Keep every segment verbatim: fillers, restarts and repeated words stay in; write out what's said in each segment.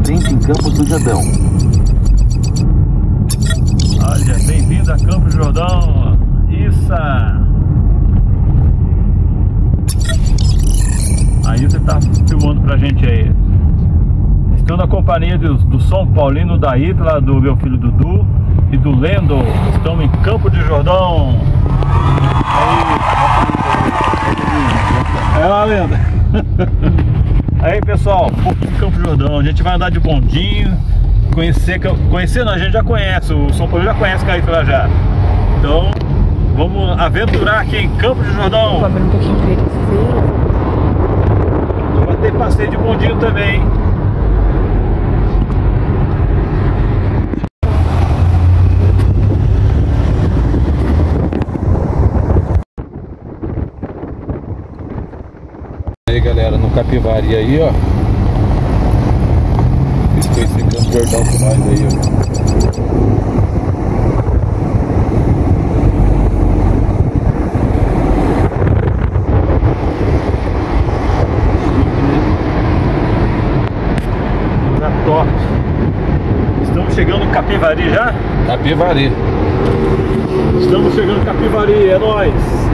frente em Campos do Jordão. Olha, bem-vindo a Campos do Jordão. Isso! Aí você tá filmando pra gente aí. Estou na companhia do, do São Paulino, da Ítala, do meu filho Dudu e do Lendo. Estamos em Campos do Jordão. Aí, é uma lenda. Aí, pessoal, pouco de Campos do Jordão. A gente vai andar de bondinho, conhecer, conhecer não, a gente já conhece, o São Paulo já conhece a Ítala já. Então, vamos aventurar aqui em Campos do Jordão. Vai ter passeio de bondinho também. Aí, galera, no Capivari aí, ó. Eles conhecem Campos do Jordão com nós aí, ó. Na torre. Estamos chegando no Capivari já? Capivari. Estamos chegando no Capivari, é nóis!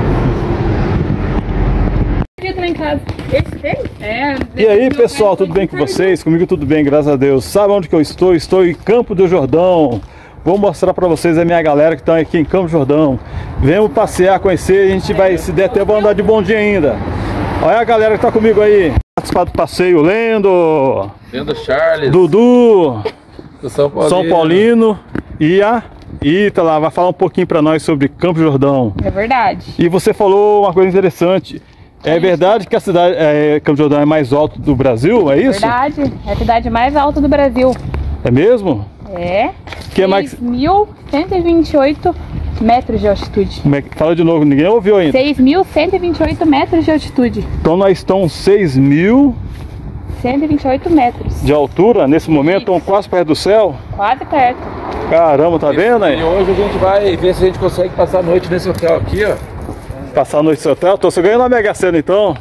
Em casa. Esse tem? É. E aí, pessoal, tudo bem com vocês? Comigo tudo bem, graças a Deus. Sabe onde que eu estou? Estou em Campos do Jordão. Vou mostrar para vocês a minha galera que está aqui em Campos do Jordão. Venhamos passear, conhecer, a gente vai, se der tempo, andar de bondinho ainda. Olha a galera que está comigo aí. Participar do passeio, Lendo, Lendo Charles, Dudu, do São Paulino. São Paulino e a Ítala vai falar um pouquinho para nós sobre Campos do Jordão. É verdade. E você falou uma coisa interessante. É verdade que a cidade, é, Campos do Jordão é mais alto do Brasil, é isso? Verdade, é a cidade mais alta do Brasil. É mesmo? É. Que é mais... seis mil cento e vinte e oito metros de altitude. Como é que... Fala de novo, ninguém ouviu ainda. seis mil cento e vinte e oito metros de altitude. Então nós estamos seis mil cento e vinte e oito metros. de altura, nesse momento, estamos quase perto do céu. Quase perto. Caramba, tá vendo aí? E hoje a gente vai ver se a gente consegue passar a noite nesse hotel aqui, ó. Passar a noite no hotel? Tô ganhando a Mega Sena então.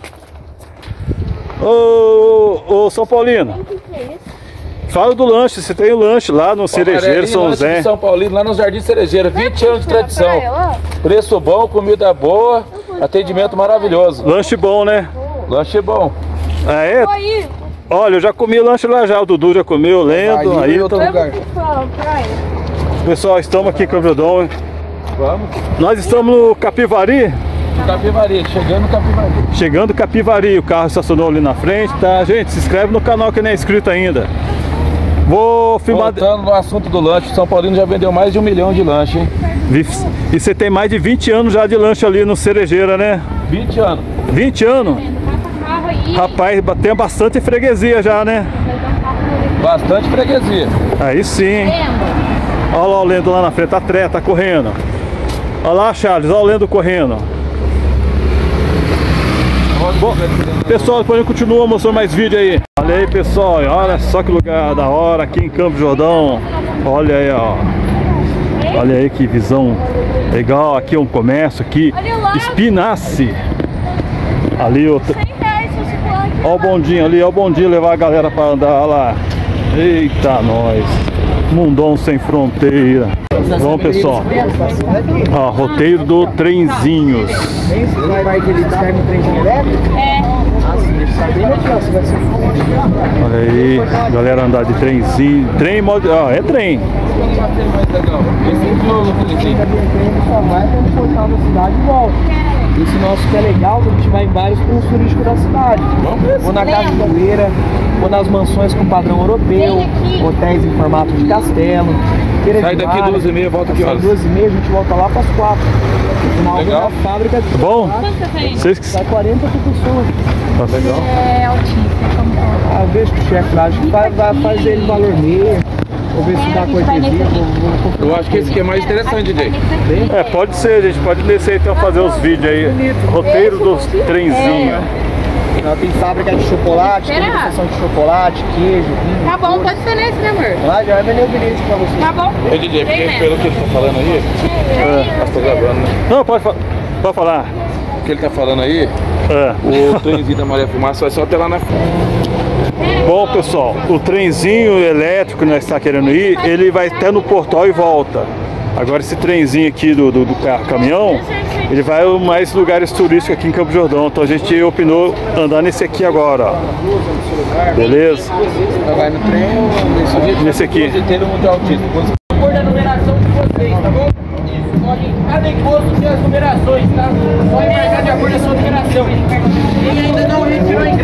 Ô, ô São Paulino, fala do lanche, você tem o lanche lá no Cerejeiro São José. São Paulino, lá no Jardim Cerejeiro, vinte anos de tradição. Preço bom, comida boa, atendimento maravilhoso. Lanche bom, né? Lanche bom. Ah, é? Olha, eu já comi lanche lá já, o Dudu já comeu, o Lendo, aí outro lugar. Pessoal, estamos aqui em Campos do Jordão. Vamos. Nós estamos no Capivari. No Capivari, chegando no Capivari. Chegando no Capivari, o carro estacionou ali na frente, tá? Gente, se inscreve no canal que não é inscrito ainda. Vou filmar... Voltando no assunto do lanche, o São Paulino já vendeu mais de um milhão de lanche, hein? E você tem mais de vinte anos já de lanche ali no Cerejeira, né? vinte anos. vinte anos? Rapaz, tem bastante freguesia já, né? Bastante freguesia. Aí sim. Olha lá o Lendo lá na frente, tá treta, tá correndo. Olha lá, Charles, olha o Lendo correndo. Bom, pessoal, depois a gente continua mostrando mais vídeo aí. Olha aí, pessoal, olha só que lugar da hora aqui em Campos do Jordão. Olha aí, ó. Olha aí que visão legal. Aqui é um comércio aqui. Espinace. Ali outro. Olha o bondinho ali, olha o bondinho levar a galera para andar lá. Eita, nós. Mundão sem fronteira. Vamos, pessoal. Ó, roteiro do Trenzinhos. Olha aí, galera andar de trenzinho. Trem, ó, é trem. Esse nosso que é legal, a gente vai em vários pontos turísticos da cidade. Ou na cachoeira, ou nas mansões com padrão europeu, hotéis em formato de castelo. Sai daqui duas e meia, volta aqui horas. duas e meia, a gente volta lá para as quatro. No final legal. da fábrica de bom? Vocês que... sai quarenta pessoas. Tá legal. É altíssimo. Ah, vejo que o chefe lá, a gente vai, vai fazer ele valor meio. Vou ver se dá cortesia. Eu acho que esse aqui é mais interessante, D J. É, pode ser, a gente pode descer então fazer os vídeos aí. Roteiro dos trenzinhos. Ela tem fábrica de chocolate, tem degustação de chocolate, queijo, vinho. Tá bom, pode ser nesse, né, amor? Lá já vai vender o bilhete pra você. Tá bom. Ô, D J, porque pelo que ele tá falando aí, é. Tá gravando, né? Não, pode, fa pode falar. O que ele tá falando aí, É. O trenzinho da Maria Fumaça vai só até lá na frente. Bom, pessoal, o trenzinho elétrico que nós está querendo ir, ele vai até no Portal e volta. Agora esse trenzinho aqui do, do, do carro caminhão, ele vai a mais lugares turísticos aqui em Campos do Jordão. Então a gente opinou andar nesse aqui agora, ó. Beleza? Vai no trem ou nesse, nesse aqui? A cor da numeração de vocês, tá bom? Isso, pode. Cada encosto tem as numerações, tá? Pode marcar de acordo com a sua numeração. Quem ainda não retirou a ingresso.